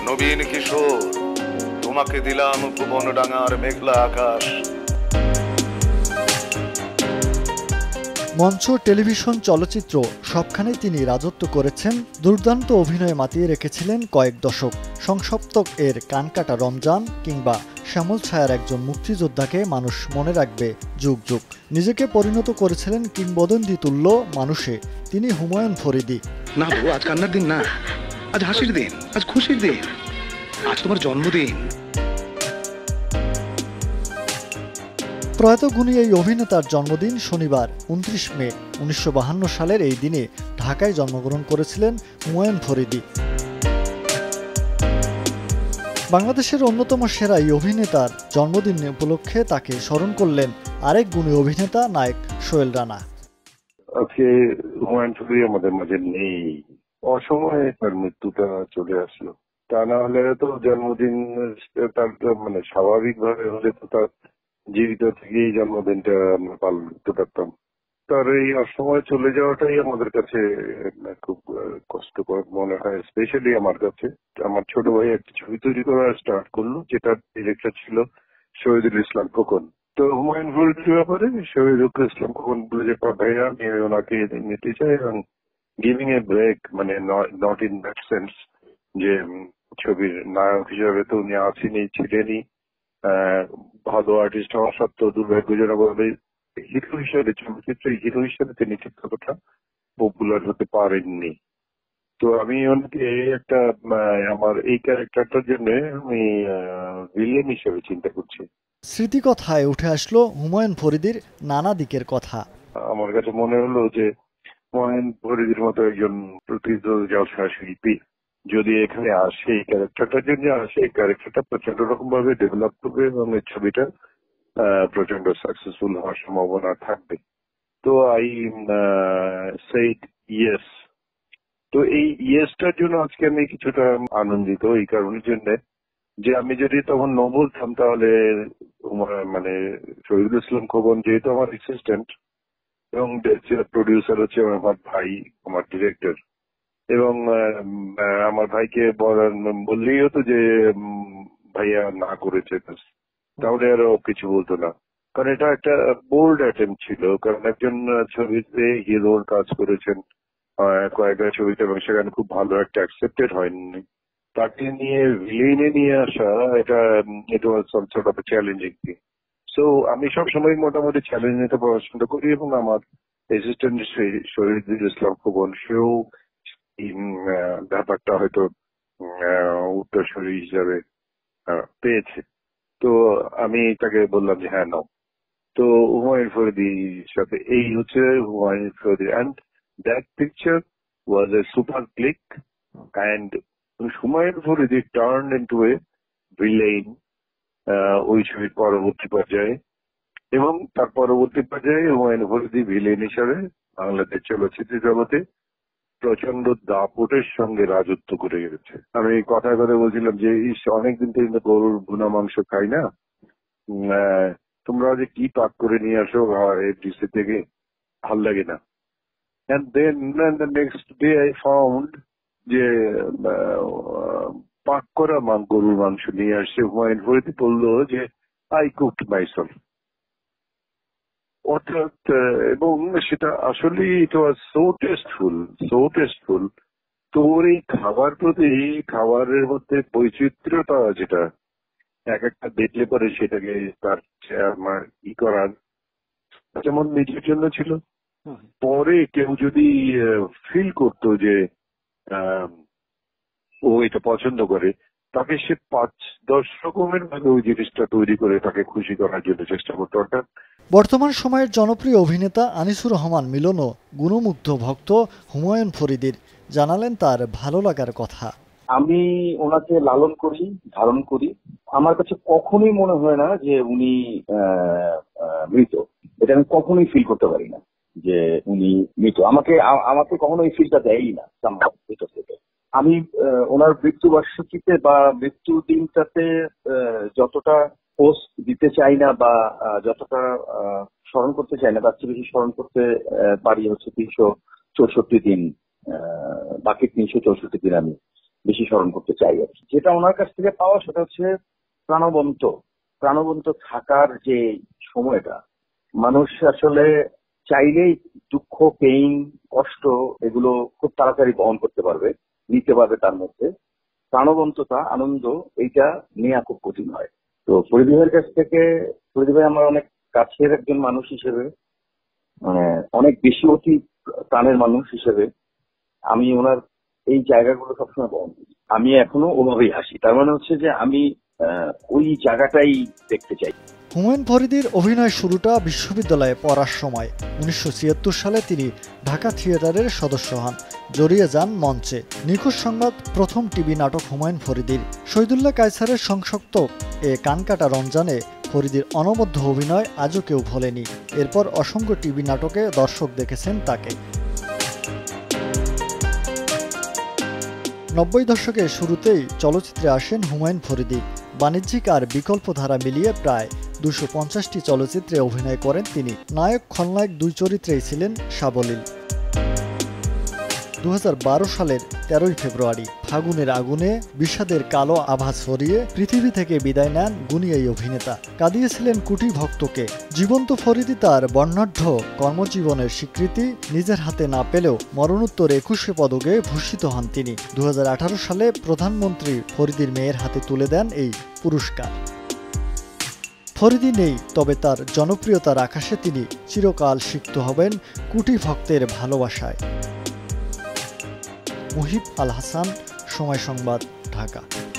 নবীন কিশোর, তোমাকে দিলাম ভুবন ডাঙার মেঘলা আকাশ। মঞ্চ, টেলিভিশন, চলচ্চিত্র সবখানেই তিনি রাজত্ব করেছেন। দুর্দান্ত অভিনয়ে মাতিয়ে রেখেছিলেন কয়েক দশক। সংসপ্তক এর কানকাটা রমজান কিংবা শ্যামল ছায়ার একজন মুক্তিযোদ্ধাকে মানুষ মনে রাখবে যুগ যুগ। নিজেকে পরিণত করেছিলেন কিংবদন্তি তুল্য মানুষে। তিনি হুমায়ুন ফরিদি। না বাবু, আজ কান্নার দিন না, আজ হাসির দিন, আজ খুশির দিন, আজ তোমার জন্মদিন। প্রয়াত গুণী এই অভিনেতার জন্মদিন শনিবার 29 মে। 1952 সালের এই দিনে ঢাকায় জন্মগ্রহণ করেছিলেন হুমায়ুন ফরিদি। বাংলাদেশের অন্যতম সেরা এই অভিনেতার জন্মদিন উপলক্ষে তাকে স্মরণ করলেন আরেক গুণী অভিনেতা নায়ক সোহেল রানা। আজকে হুমায়ুন ফরিদি আমাদের মাঝে নেই, অসময়ে তার মৃত্যুটা চলে আসলো। তা না হলে তো জন্মদিন তার মানে স্বাভাবিকভাবে হলে তো তার জীবিত থেকেই জন্মদিনটা আমরা পালন করতে পারতাম। তার এই অসময়ে চলে যাওয়াটাই আমাদের কাছে খুব কষ্টকর মনে হয়, স্পেশালি আমার কাছে। আমার ছোট ভাই একটা ছবি তৈরি করা স্টার্ট করলো, যেটার ডিরেক্টর ছিল শহীদুল ইসলাম খোকন। তো হুমায়ুন ফরিদির ব্যাপারে শহীদুল ইসলাম খোকন বলে যে ভাইয়া আমি ওনাকে নিতে চাই, এবং গিভিং এ ব্রেক, মানে নট ইন দ্যাট সেন্স যে ছবির নায়ক হিসাবে তো উনি আসেনি, ছিলেনই। ভালো আর্টিস্ট হওয়া সত্ত্বেও দুর্ভাগ্যজনকভাবে হিরো হিসেবে, চলচ্চিত্রের হিরো হিসেবে তিনি ঠিক ততটা পপুলার হতে পারেননি। তো আমি ওনাকে একটা আমার এই ক্যারেক্টারটার জন্য আমি ভিলেন হিসেবে চিন্তা করছি। স্মৃতিকথায় উঠে আসলো হুমায়ুন ফরিদির নানা দিকের কথা। আমার কাছে মনে হলো যে হুমায়ুন ফরিদির মতো একজন প্রকৃত জলসা শিল্পী যদি এখানে আসে, এই ক্যারেক্টারটার জন্য আসে, এই ক্যারেক্টারটা প্রচন্ড রকম ভাবে ডেভেলপ করবে এবং এই ছবিটা প্রচন্ড সাকসেসফুল হওয়ার সম্ভাবনা থাকবে। তো আই সেইড ইয়েস। তো এই ইয়েসটার জন্য আজকে আমি কিছুটা আনন্দিত এই কারণের জন্য যে আমি যদি তখন ন বলতাম তাহলে মানে শহীদুল ইসলাম খোকন যেহেতু আমার অ্যাসিস্ট্যান্ট এবং প্রডিউসার হচ্ছে আমার ভাই, আমার ডিরেক্টর, এবং আমার ভাইকে বললেই হতো যে ভাইয়া না করেছে, তাহলে আরো কিছু বলতো না। কারণ এটা একটা বোল্ড অ্যাটেম্প ছিল, কারণ একজন ছবিতে হিরোর কাজ করেছেন কয়েকটা ছবিতে এবং সেখানে খুব ভালো একটা অ্যাকসেপ্টেড হয়নি। তাকে নিয়ে ভিলেনে নিয়ে আসা, এটা was some sort of challenging thing. So আমি সবসময় মোটামুটি চ্যালেঞ্জ নিতে পছন্দ করি, এবং আমার অ্যাসিস্ট্যান্ট শহীদুল ইসলাম খোকন সেও ব্যাপারটা হয়তো উত্তরসূরি হিসাবে পেয়েছে। তো আমি তাকে বললাম যে হ্যাঁ নাও। তো হুমায়ুন ফরিদির সাথে এই হচ্ছে Humayun Faridi, and that picture was a super click, and Humayun Faridi turn into a villain ওই ছবির পরবর্তী পর্যায়ে, এবং তার পরবর্তী পর্যায়ে হুমায়ুন ফরিদি ভিলেন হিসাবে বাংলাদেশ চলচ্চিত্র জগতে প্রচন্ড দাপটের সঙ্গে রাজত্ব করে গেছে। আমি কথায় কথা বলছিলাম যে অনেকদিন থেকে গরুর ভুনা মাংস খাই না, তোমরা যে কি পাক করে নিয়ে আসো ডিসি থেকে, ভাল লাগে না। And then the next day I found যে পাক করা গরুর মাংস নিয়ে আসছে। হুমায়ুন ফরিদি বললো যে I cooked myself, অর্থাৎ এবং সেটা আসলে it was so tasteful. তোর এই খাবার প্রতি, খাবারের মধ্যে বৈচিত্র্যতা যেটা এক একটা দেখলে পরে সেটাকে তার করার যেমন নিজের জন্য ছিল, পরে কেউ যদি ফিল করতো যে ও এটা পছন্দ করে, তাকে সে 5-10 রকমের ভাবে ওই জিনিসটা তৈরি করে তাকে খুশি করার জন্য চেষ্টা করতো। অর্থাৎ বর্তমান সময়ের জনপ্রিয় অভিনেতা আনিসুর রহমান মিলনও গুণমুগ্ধ ভক্ত হুমায়ুন ফরিদির। জানালেন তার ভালো লাগার কথা। আমি ওনাকে লালন করি, ধারণ করি। আমার কাছে কখনোই মনে হয় না যে উনি মৃত। এটা আমি কখনোই ফিল করতে পারি না যে উনি মৃত। আমাকে কখনো এই ফিলটা দেয়ই না। আমি ওনার মৃত্যুবার্ষিকীতে বা মৃত্যু দিনটাতে যতটা পোস্ট দিতে চাই না বা যতটা স্মরণ করতে চাই না, তার চেয়ে বেশি স্মরণ করতে পারি হচ্ছে 364 দিন, বাকি 364 দিন আমি বেশি স্মরণ করতে চাই আর কি। যেটা ওনার কাছ থেকে পাওয়া সেটা হচ্ছে প্রাণবন্ত থাকার যে সময়টা, মানুষ আসলে চাইলেই দুঃখ, পেইন, কষ্ট এগুলো খুব তাড়াতাড়ি বহন করতে পারবে, নিতে পারবে। তার মধ্যে প্রাণবন্ততা, আনন্দ, এইটা নেওয়া খুব কঠিন হয়। তো ফরিদি ভাইয়ের কাছ থেকে, ফরিদি ভাই আমার অনেক কাছের একজন মানুষ হিসেবে, মানে অনেক বেশি অতি প্রাণের মানুষ হিসেবে আমি ওনার এই জায়গাগুলো সবসময় বহন করি। আমি এখনো ওভাবেই হাসি। তার মানে হচ্ছে যে আমি ওই জায়গাটাই দেখতে চাই। হুমায়ুন ফরিদির অভিনয় শুরুটা বিশ্ববিদ্যালয়ে পড়ার সময়। 1976 সালে তিনি ঢাকা থিয়েটারের সদস্য হন, জড়িয়ে যান মঞ্চে। নিখোঁজ সংবাদ প্রথম টিভি নাটক হুমায়ুন ফরিদির। শহীদুল্লাহ কায়সারের সংসপ্তক এ কানকাটা রমজানে ফরিদির অনবদ্য অভিনয় আজও কেউ ভোলেনি। এরপর অসংখ্য টিভি নাটকে দর্শক দেখেছেন তাকে। 90 দশকের শুরুতেই চলচ্চিত্রে আসেন হুমায়ুন ফরিদি। বাণিজ্যিক আর বিকল্প ধারা মিলিয়ে প্রায় 250টি চলচ্চিত্রে অভিনয় করেন তিনি। নায়ক খলনায়ক দুই চরিত্রেই ছিলেন সাবলীল। 2012 সালের 13 ফেব্রুয়ারি ফাগুনের আগুনে বিষাদের কালো আভা ছড়িয়ে পৃথিবী থেকে বিদায় নেন গুণী এই অভিনেতা। কাঁদিয়েছিলেন কোটি ভক্তকে। জীবন্ত ফরিদি তার বর্ণাঢ্য কর্মজীবনের স্বীকৃতি নিজের হাতে না পেলেও মরণোত্তর 21 পদকে ভূষিত হন তিনি। 2018 সালে প্রধানমন্ত্রী ফরিদির মেয়ের হাতে তুলে দেন এই পুরস্কার। ফরিদি নেই, তবে তার জনপ্রিয়তার আকাশে তিনি চিরকাল সিক্ত হবেন কোটি ভক্তের ভালোবাসায়। মুহিব আল হাসান, সময় সংবাদ, ঢাকা।